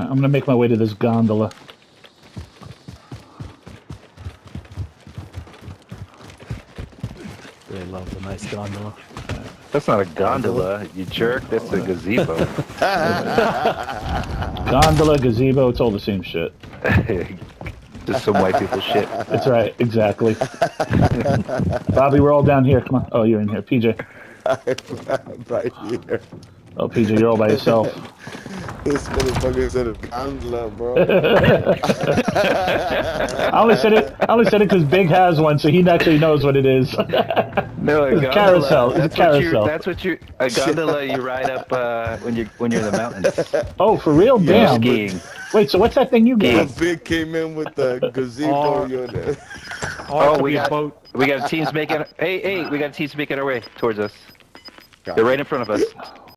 I'm gonna make my way to this gondola. Really love the nice gondola. That's not a gondola, you jerk. That's a gazebo. Gondola, gazebo, it's all the same shit. Just some white people shit. That's right, exactly. Bobby, we're all down here. Come on. Oh, you're in here. PJ. I'm right here. Oh, PJ, you're all by yourself. This motherfucker said a gondola, bro. I only said it because Big has one, so he actually knows what it is. No, a gondola. Carousel. It's a carousel. A gondola you ride up when you're in the mountains. Oh, for real? Damn. Skiing. Wait, so what's that thing you got? Big came in with the gazebo. We got teams making. Hey, we got teams making our way towards us. They're right in front of us.